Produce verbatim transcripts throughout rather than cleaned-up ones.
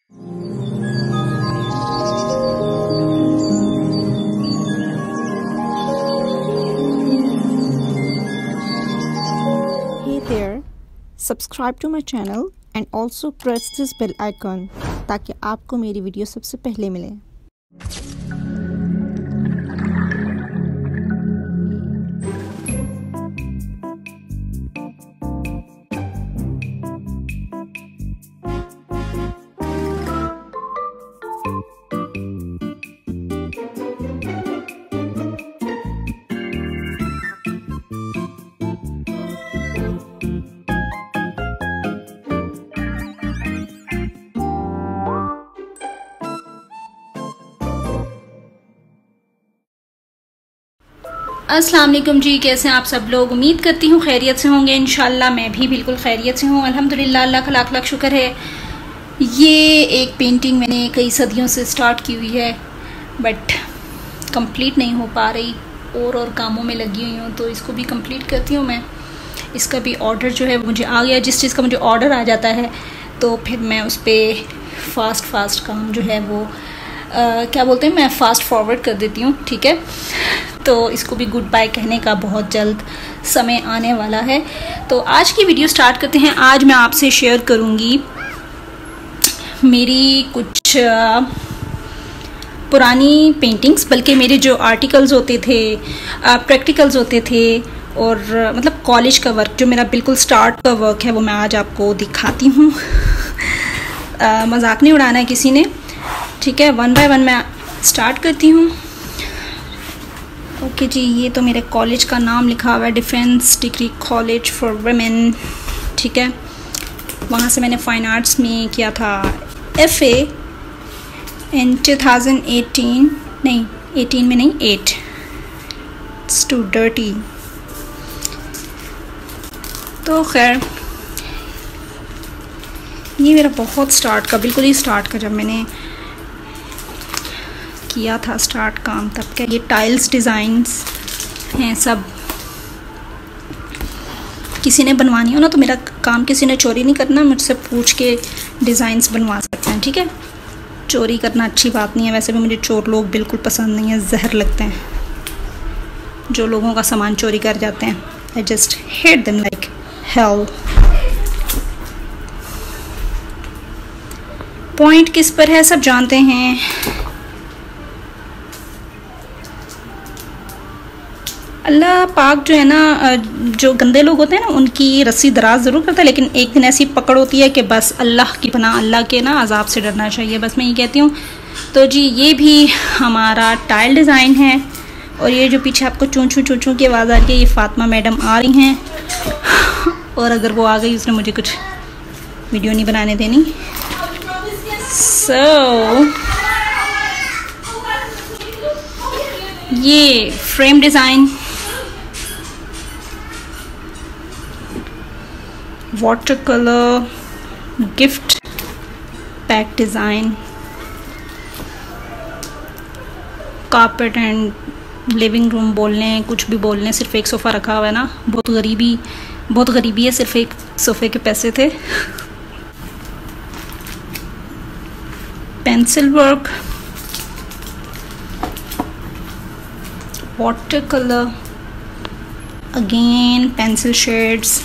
Hey there, subscribe to my channel and also press this bell icon ताकि आपको मेरी video सबसे पहले मिले। अस्सलाम वालेकुम जी, कैसे हैं आप सब लोग। उम्मीद करती हूँ खैरियत से होंगे। इंशाल्लाह मैं भी बिल्कुल खैरियत से हूँ, अल्हम्दुलिल्लाह। अल्लाह का लाख लाख शुक्र है। ये एक पेंटिंग मैंने कई सदियों से स्टार्ट की हुई है बट कंप्लीट नहीं हो पा रही, और और कामों में लगी हुई हूँ, तो इसको भी कंप्लीट करती हूँ मैं। इसका भी ऑर्डर जो है मुझे आ गया। जिस चीज़ का मुझे ऑर्डर आ जाता है तो फिर मैं उस पर फास्ट फास्ट काम जो है वो आ, क्या बोलते हैं, मैं फ़ास्ट फॉरवर्ड कर देती हूँ। ठीक है, तो इसको भी गुड बाय कहने का बहुत जल्द समय आने वाला है। तो आज की वीडियो स्टार्ट करते हैं। आज मैं आपसे शेयर करूँगी मेरी कुछ आ, पुरानी पेंटिंग्स, बल्कि मेरे जो आर्टिकल्स होते थे, प्रैक्टिकल्स होते थे, और मतलब कॉलेज का वर्क जो मेरा बिल्कुल स्टार्ट का वर्क है वो मैं आज आपको दिखाती हूँ। मजाक नहीं उड़ाना है किसी ने, ठीक है। वन बाय वन मैं स्टार्ट करती हूँ। ओके जी, ये तो मेरे कॉलेज का नाम लिखा हुआ है, defence degree college for women. ठीक है, वहाँ से मैंने फ़ाइन आर्ट्स में किया था F A in two thousand eighteen, नहीं एटीन में नहीं, एट। It's to dirty. तो खैर ये मेरा बहुत स्टार्ट का, बिल्कुल ही स्टार्ट का, जब मैंने किया था स्टार्ट काम तब का। ये टाइल्स डिज़ाइंस हैं सब। किसी ने बनवानी हो ना तो मेरा काम किसी ने चोरी नहीं करना, मुझसे पूछ के डिज़ाइंस बनवा सकते हैं। ठीक है, चोरी करना अच्छी बात नहीं है। वैसे भी मुझे चोर लोग बिल्कुल पसंद नहीं है, जहर लगते हैं जो लोगों का सामान चोरी कर जाते हैं। I just hate them like hell. Point किस पर है सब जानते हैं। अल्लाह पाक जो है ना, जो गंदे लोग होते हैं ना उनकी रस्सी दराज ज़रूर करता है, लेकिन एक दिन ऐसी पकड़ होती है कि बस अल्लाह की पनाह, अल्लाह के ना अजाब से डरना चाहिए, बस मैं ये कहती हूँ। तो जी ये भी हमारा टाइल डिज़ाइन है, और ये जो पीछे आपको चूं चूं चूं चूं की आवाज़ आ रही है, ये फातिमा मैडम आ रही हैं, और अगर वो आ गई उसने मुझे कुछ वीडियो नहीं बनाने देनी। सो so, ये frame design, water colour, gift pack design, carpet and living room बोल लें, कुछ भी बोल लें, सिर्फ एक सोफ़ा रखा हुआ है ना। बहुत गरीबी बहुत गरीबी है, सिर्फ एक सोफ़े के पैसे थे। Pencil work, water colour, again pencil shades.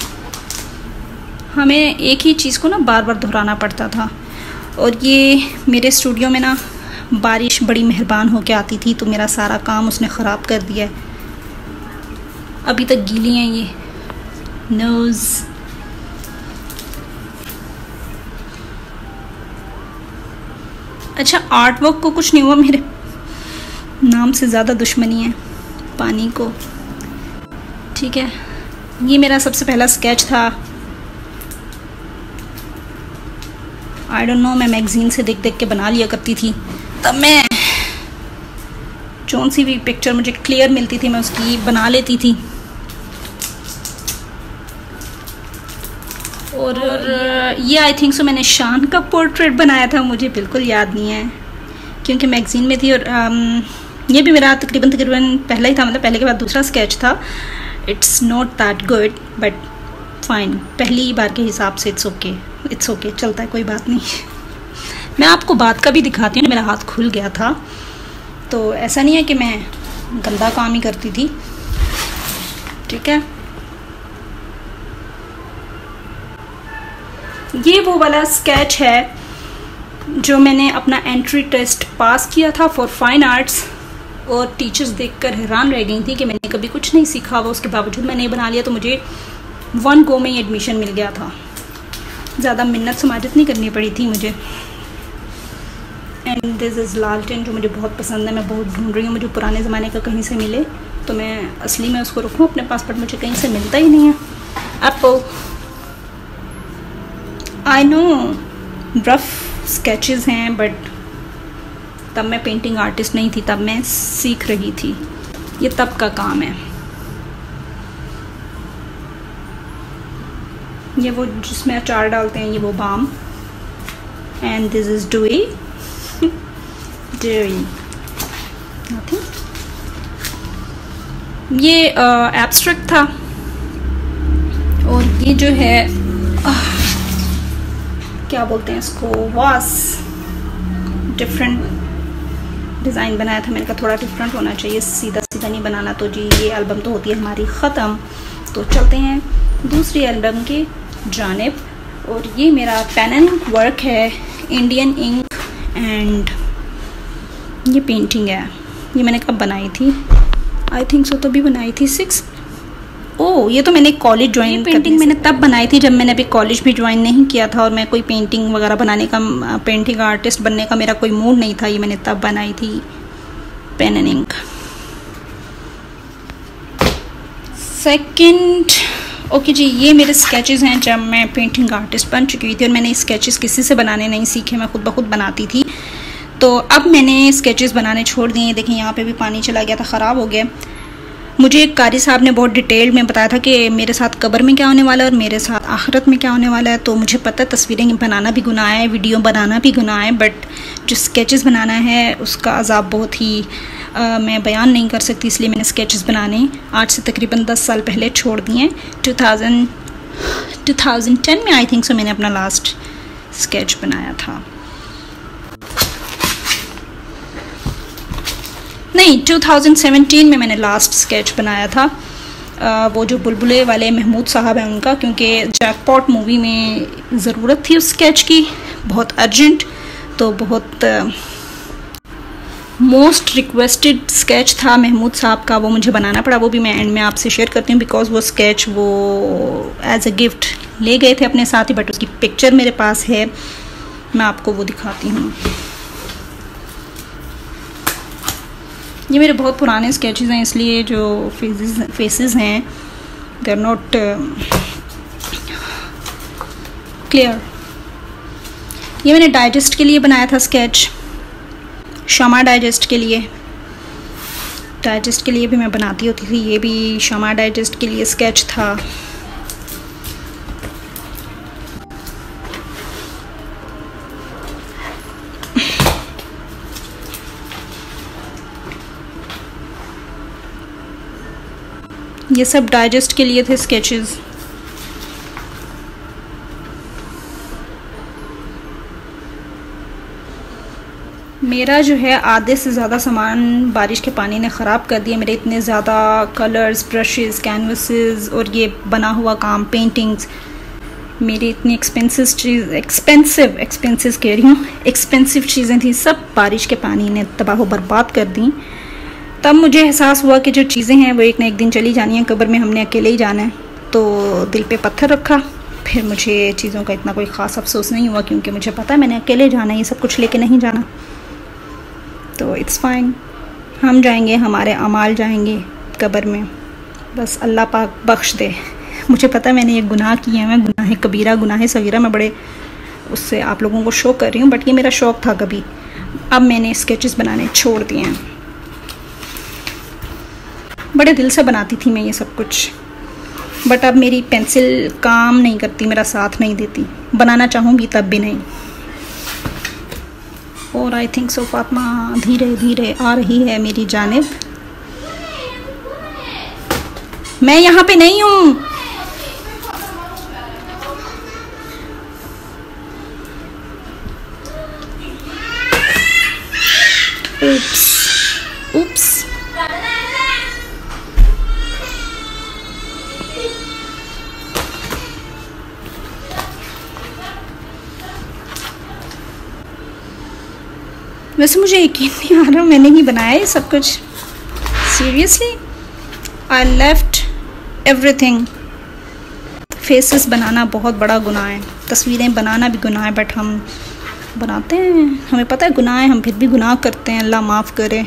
हमें एक ही चीज़ को ना बार बार दोहराना पड़ता था, और ये मेरे स्टूडियो में ना बारिश बड़ी मेहरबान होके आती थी, तो मेरा सारा काम उसने ख़राब कर दिया है। अभी तक गीली हैं ये नोज़। अच्छा, आर्ट वर्क को कुछ नहीं हुआ, मेरे नाम से ज़्यादा दुश्मनी है पानी को। ठीक है, ये मेरा सबसे पहला स्केच था। आई डोंट नो, मैं मैगज़ीन से देख देख के बना लिया करती थी। तब मैं जौन सी भी पिक्चर मुझे क्लियर मिलती थी मैं उसकी बना लेती थी। और ये आई थिंक सो मैंने शान का पोर्ट्रेट बनाया था, मुझे बिल्कुल याद नहीं है क्योंकि मैगज़ीन में थी। और um, ये भी मेरा तकरीबन तकरीबन पहला ही था, मतलब पहले के बाद दूसरा स्केच था। It's not that good but fine, पहली बार के हिसाब से इट्स ओके, इट्स ओके, चलता है, कोई बात नहीं। मैं आपको बात का भी दिखाती हूँ, मेरा हाथ खुल गया था, तो ऐसा नहीं है कि मैं गंदा काम ही करती थी। ठीक है, ये वो वाला स्केच है जो मैंने अपना एंट्री टेस्ट पास किया था फॉर फाइन आर्ट्स, और टीचर्स देखकर हैरान रह गई थी कि मैंने कभी कुछ नहीं सीखा हुआ, उसके बावजूद मैंने ये बना लिया, तो मुझे वन गो में ही एडमिशन मिल गया था। ज़्यादा मिन्नत समाजत नहीं करनी पड़ी थी मुझे। एंड दिस इज़ लालटेन जो मुझे बहुत पसंद है, मैं बहुत ढूंढ रही हूँ, मुझे पुराने ज़माने का कहीं से मिले तो मैं असली में उसको रखूँ अपने पास, बट मुझे कहीं से मिलता ही नहीं है। अब आई नो रफ स्केचेस हैं, बट तब मैं पेंटिंग आर्टिस्ट नहीं थी, तब मैं सीख रही थी, ये तब का काम है। ये वो जिसमें अचार डालते हैं, ये वो बाम। And this is dewy dewy nothing. ये एब्स्ट्रैक्ट uh, था, और ये जो है uh, क्या बोलते हैं इसको, वास डिफरेंट डिज़ाइन बनाया था। मैंने कहा थोड़ा डिफरेंट होना चाहिए, सीधा सीधा नहीं बनाना। तो जी ये एल्बम तो होती है हमारी ख़त्म, तो चलते हैं दूसरी एल्बम की जानिब। और ये मेरा पेन एंड वर्क है, इंडियन इंक, एंड ये पेंटिंग है। ये मैंने कब बनाई थी, आई थिंक सो तभी बनाई थी सिक्स ओ ये तो मैंने कॉलेज ज्वाइन पेंटिंग मैंने तब बनाई थी जब मैंने अभी कॉलेज भी ज्वाइन नहीं किया था, और मैं कोई पेंटिंग वगैरह बनाने का, पेंटिंग आर्टिस्ट बनने का मेरा कोई मूड नहीं था। ये मैंने तब बनाई थी, pen and ink. Second okay जी, ये मेरे स्केचेस हैं जब मैं पेंटिंग आर्टिस्ट बन चुकी थी, और मैंने स्केचेस किसी से बनाने नहीं सीखे, मैं खुद ब खुद बनाती थी। तो अब मैंने स्केचेस बनाने छोड़ दिए। देखें यहाँ पे भी पानी चला गया था, ख़राब हो गया। मुझे एक कारी साहब ने बहुत डिटेल में बताया था कि मेरे साथ कब्र में क्या होने वाला है और मेरे साथ आखिरत में क्या होने वाला है। तो मुझे पता है तस्वीरें बनाना भी गुनाह है, वीडियो बनाना भी गुनाह है, बट जो स्केचेस बनाना है उसका अजाब बहुत ही आ, मैं बयान नहीं कर सकती, इसलिए मैंने स्केचेस बनाने आज से तकरीबन दस साल पहले छोड़ दिए। Two thousand two thousand ten में आई थिंक सो मैंने अपना लास्ट स्केच बनाया था, नहीं टू थाउजेंड सेवेंटीन में मैंने लास्ट स्केच बनाया था। आ, वो जो बुलबुले वाले महमूद साहब हैं उनका, क्योंकि जैकपॉट मूवी में ज़रूरत थी उस स्केच की, बहुत अर्जेंट, तो बहुत मोस्ट रिक्वेस्टेड स्केच था महमूद साहब का, वो मुझे बनाना पड़ा। वो भी मैं एंड में आपसे शेयर करती हूँ, बिकॉज वो स्केच वो एज अ गिफ्ट ले गए थे अपने साथ ही, बट उसकी पिक्चर मेरे पास है, मैं आपको वो दिखाती हूँ। ये मेरे बहुत पुराने स्केचेस हैं, इसलिए जो फेसेस फेसेस हैं दे आर नॉट क्लियर। ये मैंने डाइजेस्ट के लिए बनाया था स्केच, शमा डाइजेस्ट के लिए। डाइजेस्ट के लिए भी मैं बनाती होती थी, ये भी शमा डाइजेस्ट के लिए स्केच था। ये सब डाइजेस्ट के लिए थे स्केचेस। मेरा जो है आधे से ज़्यादा सामान बारिश के पानी ने ख़राब कर दिया। मेरे इतने ज़्यादा कलर्स, ब्रशेस, कैनवसेस और ये बना हुआ काम, पेंटिंग्स, मेरी इतनी एक्सपेंसिव चीज़ एक्सपेंसिव एक्सपेंसिव कह रही हूँ एक्सपेंसिव चीज़ें थी, सब बारिश के पानी ने तबाह बर्बाद कर दी। तब मुझे एहसास हुआ कि जो चीज़ें हैं वो एक ना एक दिन चली जानी है, कब्र में हमने अकेले ही जाना है। तो दिल पे पत्थर रखा, फिर मुझे चीज़ों का इतना कोई ख़ास अफसोस नहीं हुआ, क्योंकि मुझे पता है मैंने अकेले जाना है, ये सब कुछ लेके नहीं जाना। तो इट्स फाइन, हम जाएंगे, हमारे अमाल जाएंगे कब्र में, बस अल्लाह पाक बख्श दे। मुझे पता है मैंने ये गुनाह किए हैं, मैं गुनाह कबीरा गुनाह सगीरा मैं बड़े उससे आप लोगों को शो कर रही हूँ, बट ये मेरा शौक़ था कभी, अब मैंने स्केचेस बनाने छोड़ दिए हैं। बड़े दिल से बनाती थी मैं ये सब कुछ, बट अब मेरी पेंसिल काम नहीं करती, मेरा साथ नहीं देती, बनाना चाहूँगी तब भी नहीं। और आई थिंक सो फातिमा धीरे धीरे आ रही है मेरी जानिब। मैं यहाँ पे नहीं हूँ, oops oops वैसे मुझे यकीन नहीं आ रहा मैंने ही बनाया है सब कुछ। Seriously I left everything. Faces बनाना बहुत बड़ा गुनाह है, तस्वीरें बनाना भी गुनाह है, बट हम बनाते हैं। हमें पता है गुनाह है, हम फिर भी गुनाह करते हैं। अल्लाह माफ़ करे।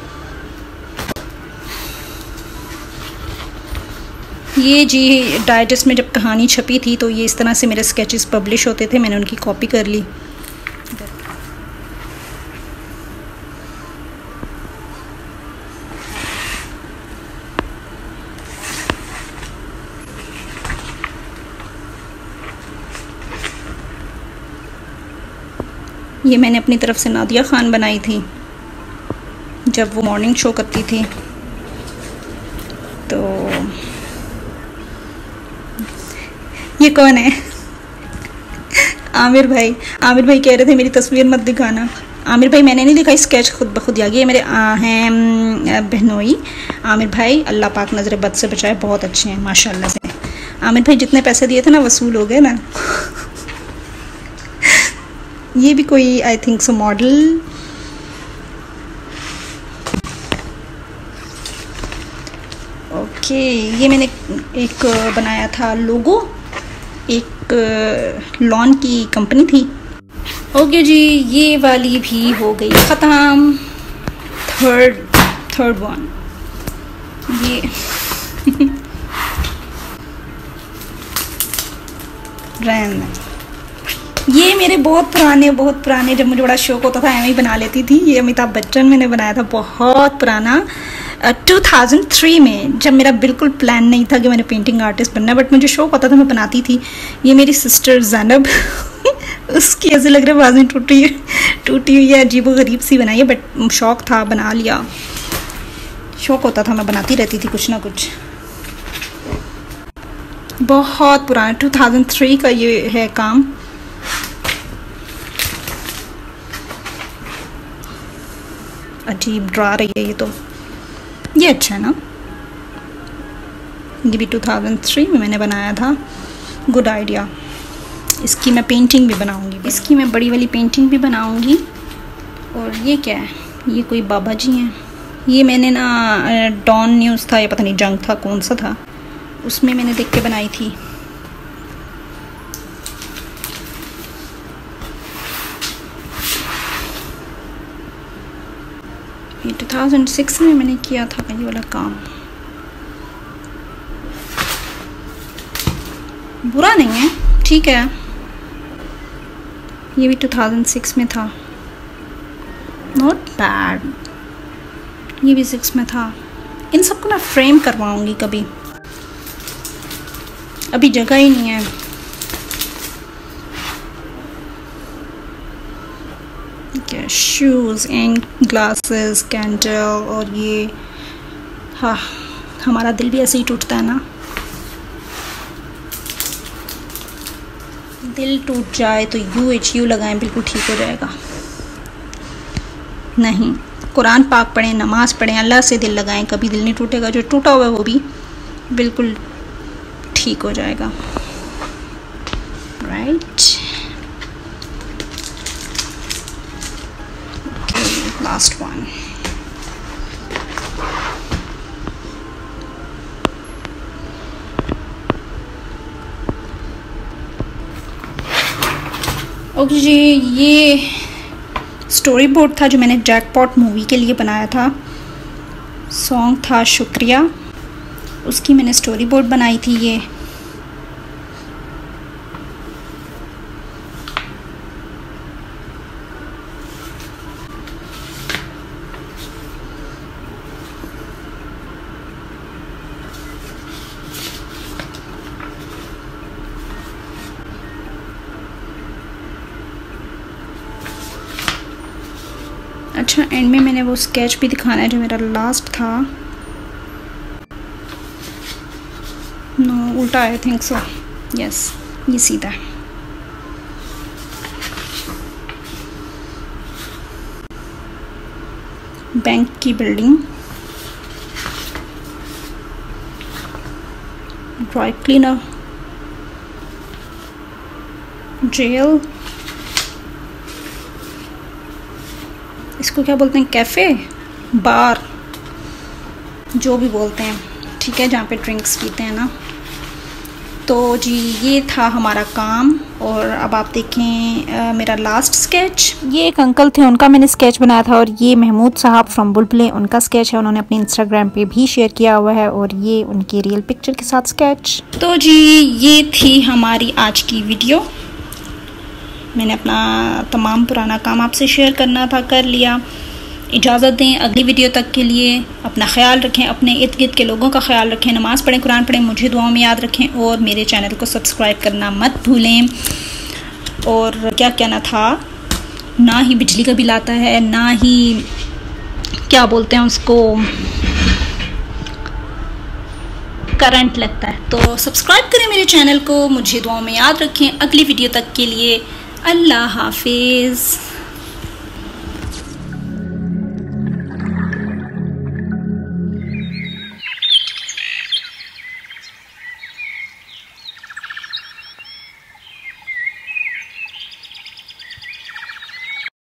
ये जी डाइजेस्ट में जब कहानी छपी थी तो ये इस तरह से मेरे स्केचेस पब्लिश होते थे, मैंने उनकी कॉपी कर ली। ये मैंने अपनी तरफ से नादिया ख़ान बनाई थी जब वो मॉर्निंग शो करती थी। तो ये कौन है? आमिर भाई। आमिर भाई कह रहे थे मेरी तस्वीर मत दिखाना। आमिर भाई मैंने नहीं लिखा, स्केच खुद ब खुद आ गया। ये मेरे हैं बहनोई आमिर भाई, अल्लाह पाक नज़र बद से बचाए, बहुत अच्छे हैं माशाल्लाह से। आमिर भाई जितने पैसे दिए थे ना वसूल हो गए ना। ये भी कोई I think so model. Okay ये मैंने एक बनाया था लोगो, एक लॉन की कंपनी थी। ओके जी ये वाली भी हो गई ख़त्म। थर्ड थर्ड वन ये रैन। ये मेरे बहुत पुराने बहुत पुराने जब मुझे बड़ा शौक होता था एम ही बना लेती थी। ये अमिताभ बच्चन मैंने बनाया था, बहुत पुराना, टू थाउज़ेंड थ्री में, जब मेरा बिल्कुल प्लान नहीं था कि मैंने पेंटिंग आर्टिस्ट बनना, बट मुझे शौक होता था, मैं बनाती थी। ये मेरी सिस्टर ज़ैनब उसकी ऐसे लग रहा है बाज़ें टूटी टूटी हुई है, अजीब गरीब सी बनाई है, बट शौक था, बना लिया। शौक होता था, मैं बनाती रहती थी कुछ ना कुछ। बहुत पुराना टू थाउज़ेंड थ्री का ये है काम। अजीब डरा रही है ये तो। ये अच्छा है ना, ये भी टू थाउज़ेंड थ्री में मैंने बनाया था। Good idea. इसकी मैं पेंटिंग भी बनाऊंगी, इसकी मैं बड़ी वाली पेंटिंग भी बनाऊंगी। और ये क्या है? ये कोई बाबा जी हैं। ये मैंने ना डॉन न्यूज़ था, ये पता नहीं जंग था कौन सा था, उसमें मैंने देख के बनाई थी। ये टू थाउज़ेंड सिक्स में मैंने किया था ये वाला काम। बुरा नहीं है, ठीक है। ये भी टू थाउज़ेंड सिक्स में था, नॉट बैड। ये भी सिक्स में था। इन सबको मैं फ्रेम करवाऊंगी कभी, अभी जगह ही नहीं है। क्या शूज़, इंक, ग्लासेस, कैंडल। और ये हाँ, हमारा दिल भी ऐसे ही टूटता है ना। दिल टूट जाए तो यू एच यू लगाएं, बिल्कुल ठीक हो जाएगा। नहीं, कुरान पाक पढ़ें, नमाज पढ़ें, अल्लाह से दिल लगाएं, कभी दिल नहीं टूटेगा। जो टूटा हुआ है वो भी बिल्कुल ठीक हो जाएगा। Right, last one. ओके जी, ये स्टोरी बोर्ड था जो मैंने जैकपॉट मूवी के लिए बनाया था। सॉन्ग था शुक्रिया, उसकी मैंने स्टोरी बोर्ड बनाई थी। ये अच्छा, एंड में मैंने वो स्केच भी दिखाना है जो मेरा लास्ट था। नो, उल्टा, आई थिंक सो। यस, ये सीधा है। बैंक की बिल्डिंग, ड्राई क्लीनर, जेल, इसको क्या बोलते हैं, कैफ़े, बार, जो भी बोलते हैं, ठीक है, जहाँ पे ड्रिंक्स पीते हैं ना। तो जी ये था हमारा काम। और अब आप देखें आ, मेरा लास्ट स्केच। ये एक अंकल थे, उनका मैंने स्केच बनाया था, और ये महमूद साहब फ्रॉम बुलबुलें, उनका स्केच है, उन्होंने अपने इंस्टाग्राम पे भी शेयर किया हुआ है, और ये उनकी रियल पिक्चर के साथ स्केच। तो जी ये थी हमारी आज की वीडियो। मैंने अपना तमाम पुराना काम आपसे शेयर करना था, कर लिया। इजाज़त दें अगली वीडियो तक के लिए। अपना ख्याल रखें, अपने इर्द गिर्द के लोगों का ख्याल रखें, नमाज़ पढ़ें, कुरान पढ़ें, मुझे दुआओं में याद रखें, और मेरे चैनल को सब्सक्राइब करना मत भूलें। और क्या कहना था, ना ही बिजली का बिल आता है, ना ही क्या बोलते हैं उसको, करंट लगता है। तो सब्सक्राइब करें मेरे चैनल को, मुझे दुआओं में याद रखें। अगली वीडियो तक के लिए अल्लाह हाफिज़।